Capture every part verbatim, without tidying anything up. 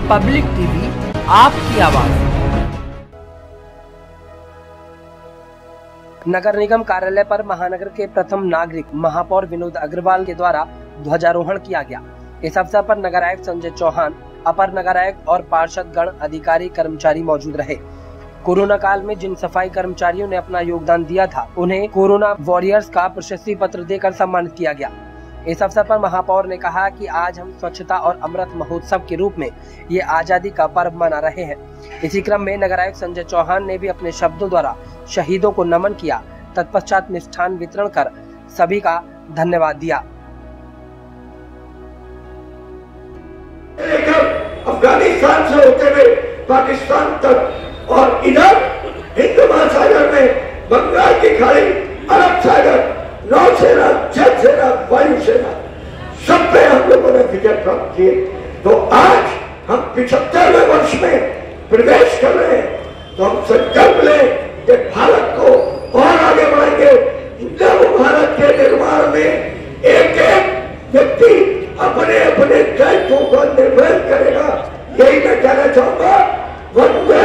Public TV, आपकी आवाज। नगर निगम कार्यालय पर महानगर के प्रथम नागरिक महापौर विनोद अग्रवाल के द्वारा ध्वजारोहण किया गया। इस अवसर पर नगर आयुक्त संजय चौहान, अपर नगर आयुक्त और पार्षद गण, अधिकारी, कर्मचारी मौजूद रहे। कोरोना काल में जिन सफाई कर्मचारियों ने अपना योगदान दिया था, उन्हें कोरोना वॉरियर्स का प्रशस्ति पत्र देकर सम्मानित किया गया। इस अवसर पर महापौर ने कहा कि आज हम स्वच्छता और अमृत महोत्सव के रूप में ये आजादी का पर्व मना रहे हैं। इसी क्रम में नगर आयुक्त संजय चौहान ने भी अपने शब्दों द्वारा शहीदों को नमन किया। तत्पश्चात मिष्ठान वितरण कर सभी का धन्यवाद दिया। अफगानिस्तान से होते हुए पाकिस्तान तक और इधर हिंद महासागर में बंगाल की खाड़ी, अरब सागर, नौसेना, जल सेना, वायु सेना, सब पे हम लोगों ने विजय प्राप्त किए। तो आज हम पिछहत्तरवें वर्ष में प्रवेश कर रहे हैं, तो हम संकल्प लें कि भारत को और आगे बढ़ाएंगे। नव भारत के निर्माण में एक एक व्यक्ति अपने अपने दायित्वों को निर्वहन करेगा। यही मैं कहना चाहूंगा। वंदे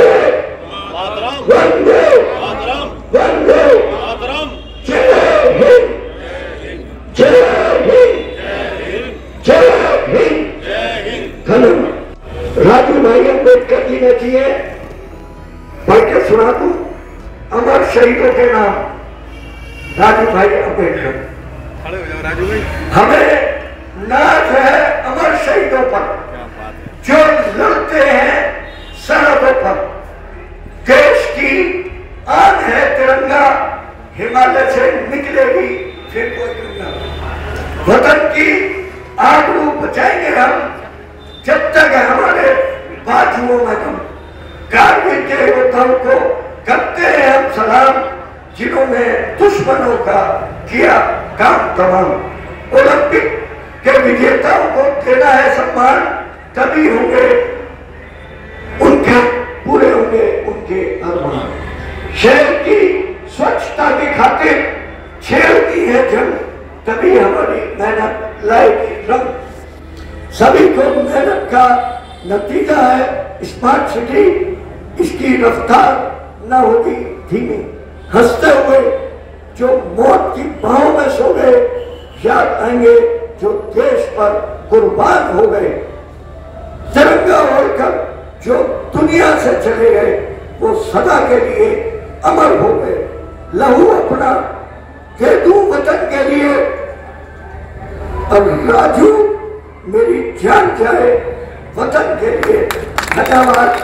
वंदे वंदे जय हिंद, जय हिंद, जय हिंद। धन्यवाद। राजू भाई अम्बेडकर जी ने दिए, पढ़ के सुना दूं अमर शहीदों के नाम। राजू भाई अम्बेडकर, राजू भाई, हमें नाज है अमर शहीदों पर जो लड़ते हैं सरहदों पर। देश की आन है तिरंगा, हिमालय से निकलेगी फिर कोई गंगा। वतन की आबरू बचाएंगे हम जब तक है हमारे बाजुओं में दम। कारगिल के योद्धाओं को करते हैं हम सलाम, जिन्होंने दुश्मनों का किया काम तमाम। ओलंपिक के विजेताओं को देना है सम्मान, तभी होंगे उनके पूरे होंगे उनके अरमान। शहर की स्वच्छता की खातिर छेड़ती है जंग, तभी हमारी मेहनत लाएगी रंग। सभी को मेहनत का नतीजा है स्मार्ट सिटी, इसकी रफ्तार न होगी धीमी। हंसते हुए जो मौत की बाहों में सो गए, याद आएंगे जो देश पर कुर्बान हो गए। तिरंगा ओढ़कर जो दुनिया से चले गए, वो सदा के लिए अमर हो गए। लहू अपना दे दूं वतन के लिए, अब राजू मेरी जान जाए वतन के लिए। धन्यवाद।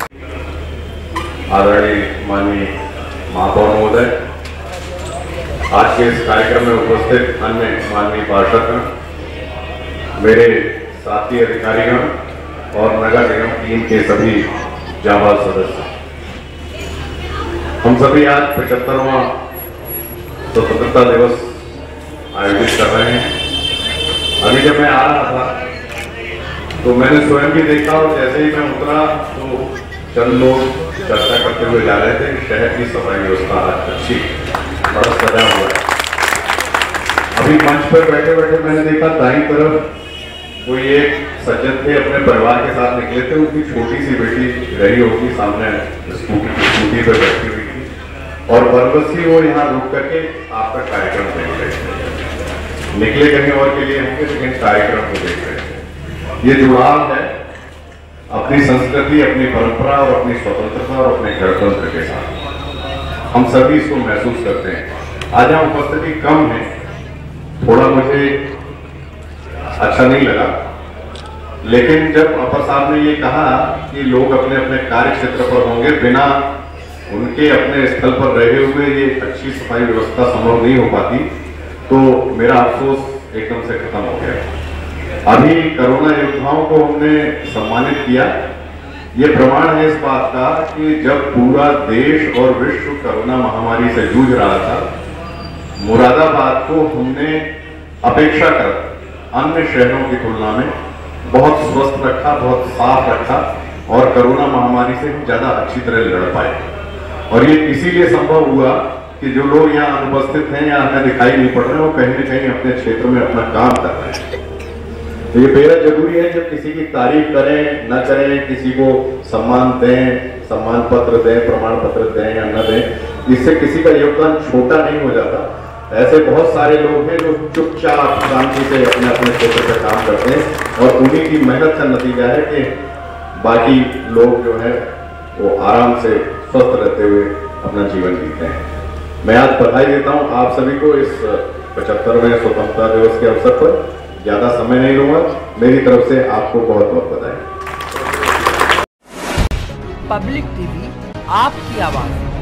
आदरणीय माननीय महापौर महोदय, आज के इस कार्यक्रम में उपस्थित अन्य माननीय पार्षदगण, मेरे साथी अधिकारीगण और नगर निगम टीम के सभी जांबाज सदस्य, हम सभी आज पचहत्तरवां स्वतंत्रता दिवस आयोजित कर रहे हैं। अभी जब मैं आ रहा था तो मैंने स्वयं भी देखा, और जैसे ही मैं उतरा तो चंद लोग चर्चा करते हुए जा रहे थे कि शहर की सफाई व्यवस्था आज अच्छी, बड़ा सजा हुआ है। अभी मंच पर बैठे बैठे मैंने देखा दाईं तरफ कोई एक सज्जन थे, अपने परिवार के साथ निकले थे। उनकी छोटी सी बेटी रही होगी सामने स्कूटी स्कूटी पर बैठी हुई थी, और बरबसी वो यहाँ रुक करके आपका कार्यक्रम देख रहे थे। निकले कहीं और के लिए होंगे, लेकिन कार्यक्रम को देख रहे थे। ये जुड़ाव है अपनी संस्कृति, अपनी परंपरा और अपनी स्वतंत्रता और अपने गणतंत्र के साथ। हम सभी इसको महसूस करते हैं। आज यहाँ उपस्थिति कम है, थोड़ा मुझे अच्छा नहीं लगा, लेकिन जब अपर साहब ने ये कहा कि लोग अपने अपने कार्य क्षेत्र पर होंगे, बिना उनके अपने स्थल पर रहे हुए ये अच्छी सफाई व्यवस्था संभव नहीं हो पाती, तो मेरा अफसोस एकदम से खत्म हो गया। अभी कोरोना योद्धाओं को हमने सम्मानित किया। ये प्रमाण है इस बात का कि जब पूरा देश और विश्व कोरोना महामारी से जूझ रहा था, मुरादाबाद को हमने अपेक्षाकृत अन्य शहरों की तुलना में बहुत स्वस्थ रखा, बहुत साफ रखा, और कोरोना महामारी से हम ज्यादा अच्छी तरह लड़ पाए। और ये इसीलिए संभव हुआ कि जो लोग यहाँ अनुपस्थित हैं या हमें दिखाई नहीं पड़ रहे, वो कहीं न कहीं अपने क्षेत्र में अपना काम कर रहे हैं। तो ये बेहद जरूरी है जब किसी की तारीफ करें न करें, किसी को सम्मान दें, सम्मान पत्र दें, प्रमाण पत्र दें या न दें, इससे किसी का योगदान छोटा नहीं हो जाता। ऐसे बहुत सारे लोग हैं जो चुपचाप शांति से अपने अपने क्षेत्र पर काम करते हैं और उन्हीं की मेहनत का नतीजा है कि बाकी लोग जो है वो आराम से स्वस्थ रहते हुए अपना जीवन जीते हैं। मैं आज बधाई देता हूं आप सभी को इस पचहत्तरवें स्वतंत्रता दिवस के अवसर पर। ज्यादा समय नहीं लूंगा, मेरी तरफ से आपको बहुत बहुत बधाई। पब्लिक टीवी आपकी आवाज।